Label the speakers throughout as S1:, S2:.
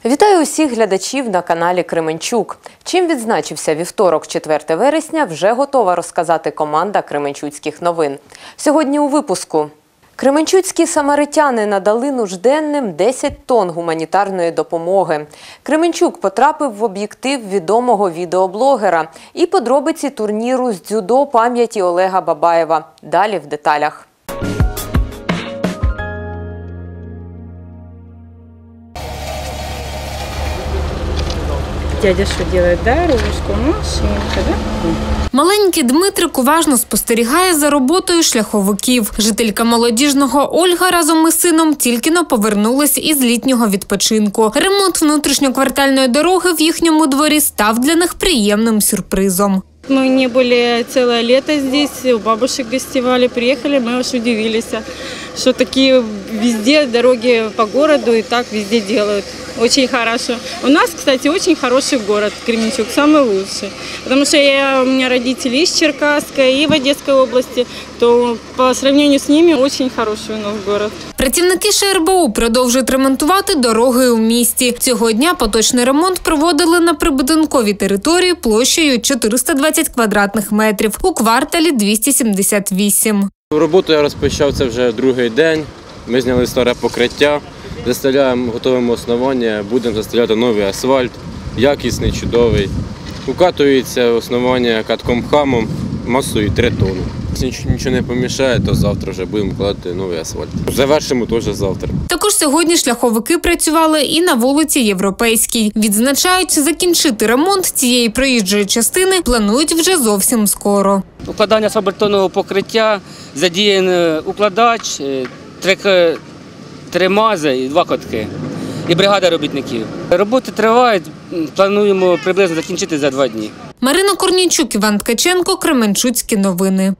S1: Вітаю усіх глядачів на каналі Кременчук. Чим відзначився вівторок, 4 вересня, вже готова розказати команда Кременчуцьких новин. Сьогодні у випуску. Кременчуцькі самаритяни надали нужденним 10 тонн гуманітарної допомоги. Кременчук потрапив в об'єктив відомого відеоблогера. І подробиці турніру з дзюдо пам'яті Олега Бабаєва. Далі в деталях.
S2: Дядя що робить? Дорожку, машинка, да?
S3: Маленький Дмитрик уважно спостерігає за роботою шляховиків. Жителька Молодіжного Ольга разом із сином тільки-но повернулась із літнього відпочинку. Ремонт внутрішньоквартальної дороги в їхньому дворі став для них приємним сюрпризом.
S2: Мы не были целое лето здесь, у бабушек гостевали, приехали, мы аж удивились, что такие везде дороги по городу и так везде делают. Очень хорошо. У нас, кстати, очень хороший город Кременчук, самый лучший. Потому что у меня родители из Черкасска и в Одесской области, то по сравнению с ними очень хороший у нас город.
S3: Працівники ШРБУ продовжують ремонтувати дороги у місті. Цього дня поточний ремонт проводили на прибудинковій території площею 420 квадратних метрів, у кварталі 278.
S4: Роботу я розпочав, це вже другий день. Ми зняли старе покриття, застеляємо, готуємо основання, будемо застеляти новий асфальт, якісний, чудовий. Укатується основання катком-хамом масою 3 тонни. Якщо нічого не помішає, то завтра вже будемо вкладати новий асфальт. Завершимо теж завтра.
S3: Також сьогодні шляховики працювали і на вулиці Європейській. Відзначають, закінчити ремонт цієї проїжджої частини планують вже зовсім скоро.
S5: Укладання асфальтбетонного покриття, задіяний укладач, 3 мази і 2 котки. І бригада робітників. Роботи тривають, плануємо приблизно закінчити за 2 дні.
S3: Марина Корнійчук, Іван Ткаченко, Кременчуцькі новини.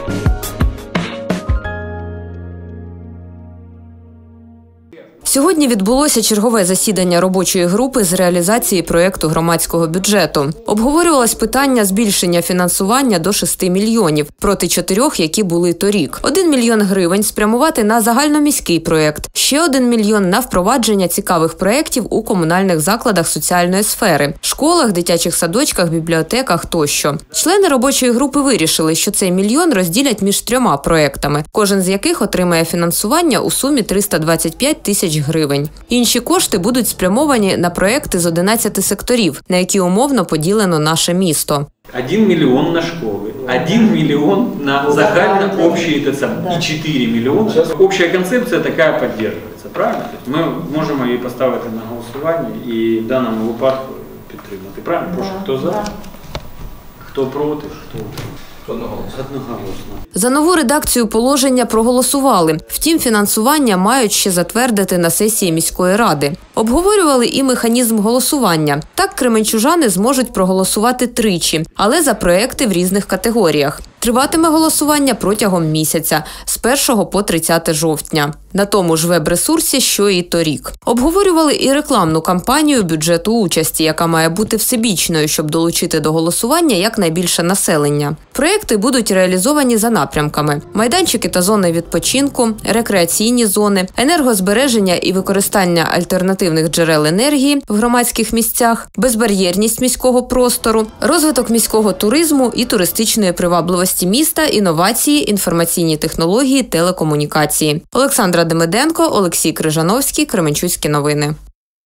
S1: Сьогодні відбулося чергове засідання робочої групи з реалізації проєкту громадського бюджету. Обговорювалось питання збільшення фінансування до 6 мільйонів, проти 4, які були торік. 1 мільйон гривень спрямувати на загальноміський проєкт, ще 1 мільйон на впровадження цікавих проєктів у комунальних закладах соціальної сфери, школах, дитячих садочках, бібліотеках тощо. Члени робочої групи вирішили, що цей мільйон розділять між 3 проєктами, кожен з яких отримає фінансування у сумі 325 тисяч гривень. Інші кошти будуть спрямовані на проекти з 11 секторів, на які умовно поділено наше місто.
S6: 1 миллион на школы, 1 миллион на загально-общие и 4 миллиона. Общая концепция такая поддерживается, правильно? То есть мы можем її поставити на голосування і в даному випадку підтримати. Правильно? Прошу, хто за? Хто проти? Одноголосно.
S1: За нову редакцію положення проголосували. Втім, фінансування мають ще затвердити на сесії міської ради. Обговорювали і механізм голосування. Так, кременчужани зможуть проголосувати тричі, але за проекти в різних категоріях. Триватиме голосування протягом місяця, з 1 по 30 жовтня. На тому ж веб-ресурсі, що і торік. Обговорювали і рекламну кампанію бюджету участі, яка має бути всебічною, щоб долучити до голосування якнайбільше населення. Проекти будуть реалізовані за напрямками: майданчики та зони відпочинку, рекреаційні зони, енергозбереження і використання альтернативних джерел енергії в громадських місцях, безбар'єрність міського простору, розвиток міського туризму і туристичної привабливості міста, інновації, інформаційні технології, телекомунікації. Олександра Демиденко, Олексій Крижановський, Кременчуцькі новини.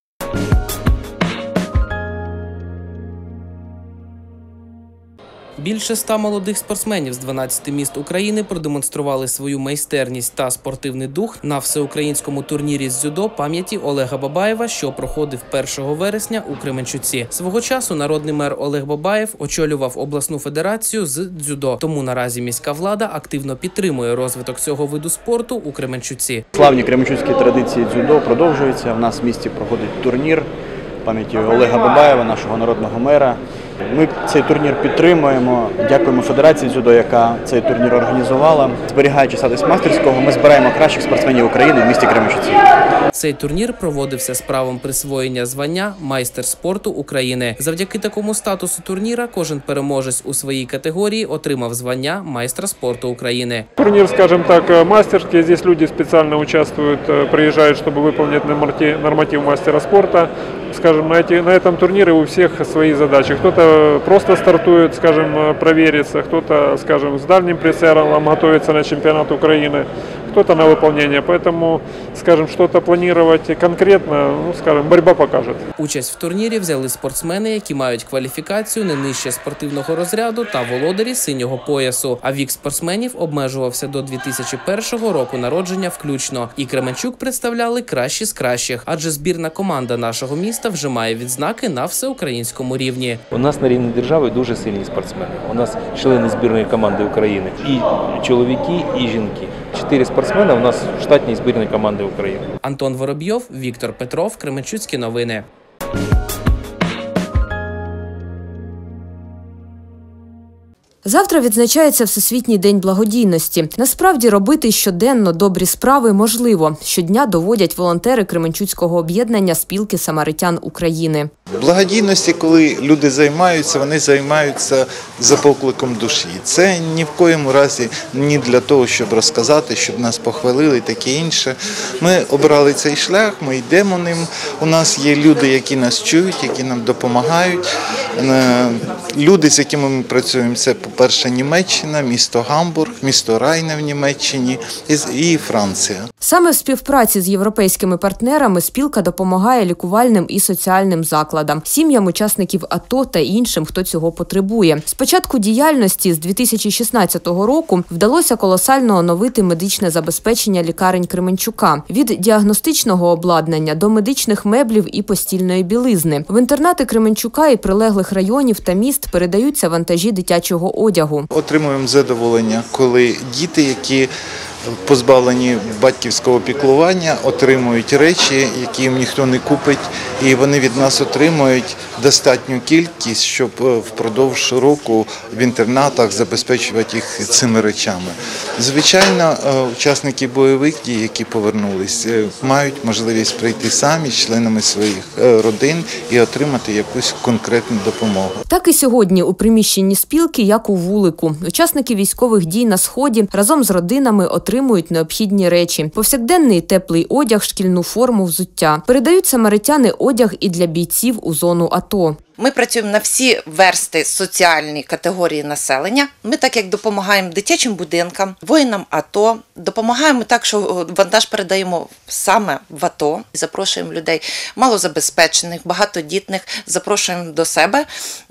S7: Більше 100 молодих спортсменів з 12 міст України продемонстрували свою майстерність та спортивний дух на всеукраїнському турнірі з дзюдо пам'яті Олега Бабаєва, що проходив 1 вересня у Кременчуці. Свого часу народний мер Олег Бабаєв очолював обласну федерацію з дзюдо, тому наразі міська влада активно підтримує розвиток цього виду спорту у Кременчуці.
S8: Славні кременчуцькі традиції дзюдо продовжуються. У нас в місті проходить турнір пам'яті Олега Бабаєва, нашого народного мера. Ми цей турнір підтримуємо, дякуємо Федерації дзюдо, яка цей турнір організувала. Зберігаючи статус мастерського, ми збираємо кращих спортсменів України в місті Кременчуці.
S7: Цей турнір проводився з правом присвоєння звання «Майстер спорту України». Завдяки такому статусу турніра кожен переможець у своїй категорії отримав звання «Майстра спорту України».
S9: Турнир, скажем так, мастерский. Здесь люди специально участвуют, приезжают, чтобы выполнить норматив мастера спорта. скажем, на этом турнире у всех свои задачи. Кто-то просто стартует, скажем, провериться, кто-то, скажем, с дальним прицелом готовится на чемпионат Украины, кто-то на выполнение. Поэтому, скажем, что-то планировать конкретно, ну, скажем, борьба покажет.
S7: Участь в турнірі взяли спортсмени, які мають кваліфікацію не нижче спортивного розряду та володарі синього поясу. А вік спортсменів обмежувався до 2001 року народження включно. І Кременчук представляли кращі з кращих, адже збірна команда нашого міста вже має відзнаки на всеукраїнському рівні.
S10: У нас на рівні держави дуже сильні спортсмени. У нас члени збірної команди України і чоловіки, і жінки. 4 спортсмени у нас в штатній збірній команди України.
S7: Антон Воробйов, Віктор Петров, Кременчуцькі новини.
S1: Завтра відзначається Всесвітній день благодійності. Насправді робити щоденно добрі справи можливо. Щодня доводять волонтери Кременчуцького об'єднання «Спілки самаритян України».
S11: Благодійності, коли люди займаються, вони займаються за покликом душі. Це ні в коєму разі не для того, щоб розказати, щоб нас похвалили і таке інше. Ми обрали цей шлях, ми йдемо ним. У нас є люди, які нас чують, які нам допомагають. Люди, з якими ми працюємо, це, по-перше, Німеччина, місто Гамбург, місто Райне в Німеччині і Франція.
S1: Саме в співпраці з європейськими партнерами спілка допомагає лікувальним і соціальним закладам, сім'ям учасників АТО та іншим, хто цього потребує. З початку діяльності з 2016 року вдалося колосально оновити медичне забезпечення лікарень Кременчука. Від діагностичного обладнання до медичних меблів і постільної білизни. В інтернати Кременчука і прилеглих районів та міст передаються вантажі дитячого одягу.
S11: Отримуємо задоволення, коли діти, які позбавлені батьківського піклування, отримують речі, які їм ніхто не купить, і вони від нас отримують достатню кількість, щоб впродовж року в інтернатах забезпечувати їх цими речами. Звичайно, учасники бойових дій, які повернулися, мають можливість прийти самі з членами своїх родин і отримати якусь конкретну допомогу.
S1: Так і сьогодні у приміщенні спілки, як у вулику. Учасники військових дій на Сході разом з родинами отримують необхідні речі. Повсякденний теплий одяг, шкільну форму, взуття. Передають самаритяни одяг і для бійців у зону АТО.
S12: Ми працюємо на всі версти соціальні категорії населення. Ми так як допомагаємо дитячим будинкам, воїнам АТО, допомагаємо так, що вантаж передаємо саме в АТО. Запрошуємо людей малозабезпечених, багатодітних, запрошуємо до себе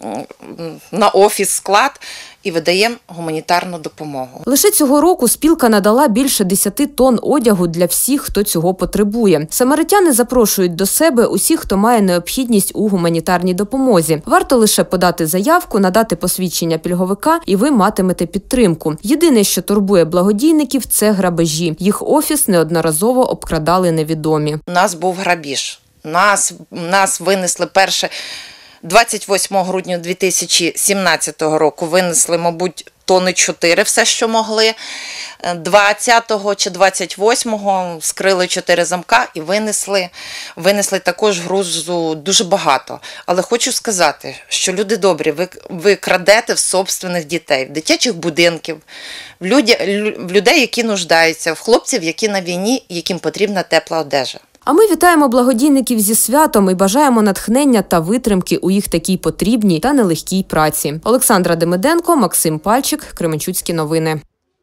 S12: на офіс, склад і видаємо гуманітарну допомогу.
S1: Лише цього року спілка надала більше 10 тонн одягу для всіх, хто цього потребує. Самаритяни запрошують до себе усіх, хто має необхідність у гуманітарній допомозі. Варто лише подати заявку, надати посвідчення пільговика, і ви матимете підтримку. Єдине, що турбує благодійників – це грабежі. Їх офіс неодноразово обкрадали невідомі.
S12: У нас був грабіж. Нас винесли перше 28 грудня 2017 року винесли, мабуть, тонни 4, все, що могли. 20-го чи 28-го скрили 4 замка і винесли також грузу дуже багато. Але хочу сказати, що люди добрі, ви крадете в собственних дітей, в дитячих будинків, в людей, які нуждаються, в хлопців, які на війні, яким потрібна тепла одежа.
S1: А ми вітаємо благодійників зі святом і бажаємо натхнення та витримки у їх такій потрібній та нелегкій праці. Олександра Демиденко, Максим Пальчик, Кременчуцькі новини.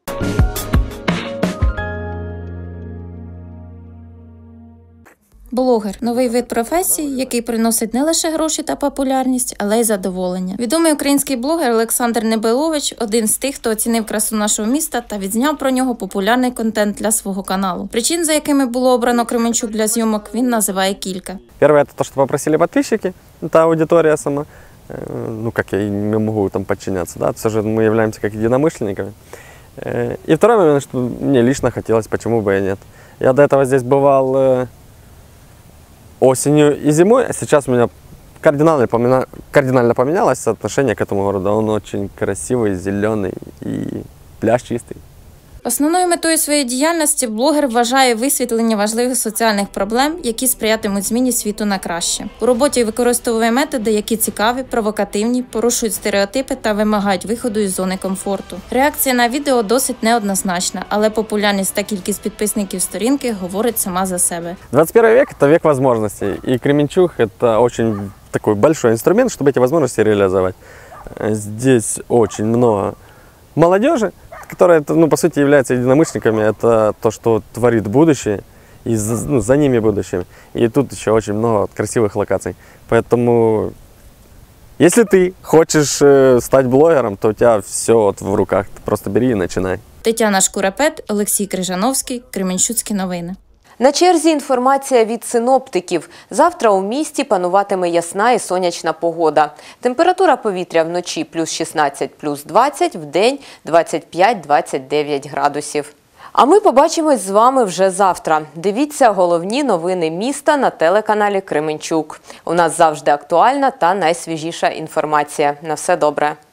S13: Блогер – новий вид професії, який приносить не лише гроші та популярність, але й задоволення. Відомий український блогер Олександр Небелович – один з тих, хто оцінив красу нашого міста та відзняв про нього популярний контент для свого каналу. Причин, за якими було обрано Кременчук для зйомок, він називає кілька.
S14: Перше – це те, що попросили підписчики, та аудиторія сама. Ну, как я не могу там подчиняться, да, все же мы являемся как единомышленниками. И второй момент, что мне лично хотелось, почему бы и нет. Я до этого здесь бывал осенью и зимой, а сейчас у меня кардинально поменялось отношение к этому городу. Он очень красивый, зеленый и пляж чистый.
S13: Основною метою своєї діяльності блогер вважає висвітлення важливих соціальних проблем, які сприятимуть зміні світу на краще. У роботі використовує методи, які цікаві, провокативні, порушують стереотипи та вимагають виходу із зони комфорту. Реакція на відео досить неоднозначна, але популярність та кількість підписників сторінки говорить сама за себе.
S14: 21 век – это век возможностей, и Кременчуг – это очень такой большой инструмент, чтобы эти возможности реализовать. Здесь очень много молодежи, которая, ну, по сути, является единомышленниками. Это то, что творит будущее, и за ними будущее. И тут еще очень много красивых локаций. Поэтому, если ты хочешь стать блогером, то у тебя все вот в руках. Ты просто бери и начинай.
S13: Тетяна Шкурапет, Олексій Крижановський, Кременчуцькі новини.
S1: На черзі інформація від синоптиків. Завтра у місті пануватиме ясна і сонячна погода. Температура повітря вночі плюс 16, плюс 20, вдень 25-29 градусів. А ми побачимось з вами вже завтра. Дивіться головні новини міста на телеканалі Кременчук. У нас завжди актуальна та найсвіжіша інформація. На все добре.